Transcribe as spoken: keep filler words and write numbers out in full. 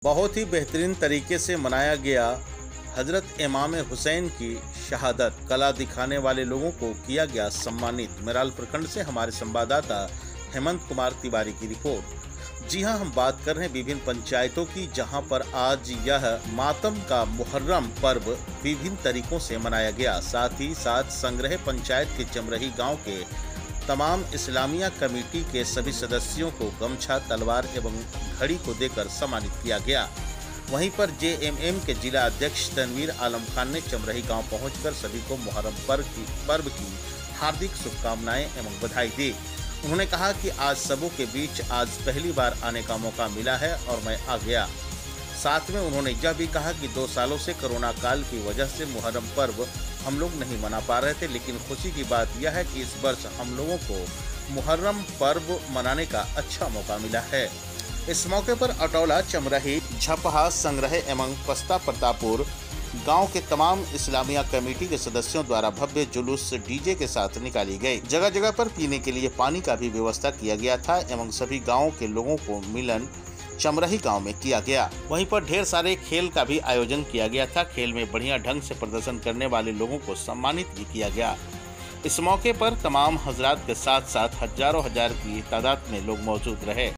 बहुत ही बेहतरीन तरीके से मनाया गया हजरत इमाम हुसैन की शहादत। कला दिखाने वाले लोगों को किया गया सम्मानित। मेराल प्रखंड से हमारे संवाददाता हेमंत कुमार तिवारी की रिपोर्ट। जी हां, हम बात कर रहे हैं विभिन्न पंचायतों की, जहां पर आज यह मातम का मुहर्रम पर्व विभिन्न तरीकों से मनाया गया। साथ ही साथ संग्रह पंचायत के चमरही गांव के तमाम इस्लामिया कमेटी के सभी सदस्यों को गमछा, तलवार एवं घड़ी को देकर सम्मानित किया गया। वहीं पर जे एम एम के जिला अध्यक्ष तनवीर आलम खान ने चमरही गांव पहुंचकर सभी को मुहर्रम पर्व की पर्व की हार्दिक शुभकामनाएं एवं बधाई दी। उन्होंने कहा कि आज सबों के बीच आज पहली बार आने का मौका मिला है और मैं आ गया। साथ में उन्होंने यह भी कहा कि दो सालों से कोरोना काल की वजह से मुहर्रम पर्व हम लोग नहीं मना पा रहे थे, लेकिन खुशी की बात यह है कि इस वर्ष हम लोगों को मुहर्रम पर्व मनाने का अच्छा मौका मिला है। इस मौके पर अटौला, चमरही, झपहा, संग्रह एवं पस्ता प्रतापुर गांव के तमाम इस्लामिया कमेटी के सदस्यों द्वारा भव्य जुलूस डीजे के साथ निकाली गई। जगह जगह पर पीने के लिए पानी का भी व्यवस्था किया गया था एवं सभी गाँव के लोगों को मिलन चमरही गांव में किया गया। वहीं पर ढेर सारे खेल का भी आयोजन किया गया था। खेल में बढ़िया ढंग से प्रदर्शन करने वाले लोगों को सम्मानित भी किया गया। इस मौके पर तमाम हजरात के साथ साथ हजारों हजार की तादाद में लोग मौजूद रहे।